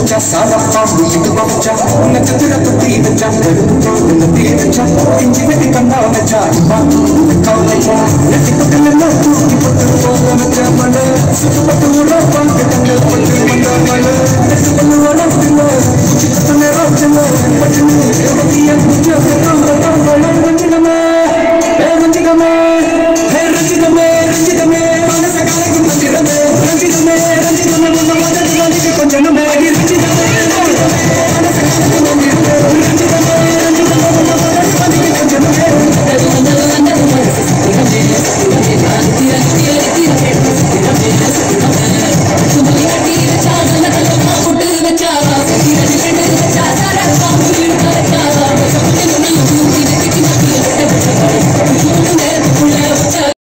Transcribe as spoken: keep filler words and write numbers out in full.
வச்சா சாரப்பா முள்ளிக்கு வச்சா நட்சத்திர தொட்டி வச்சா கருப்பு தீ வச்சா இஞ்சி வெட்டி கண்ணா வச்சா கவலைச்சா நெத்தி பக்கத்துல தூக்கி பட்டு போக வச்சா மழை சுத்து பட்டு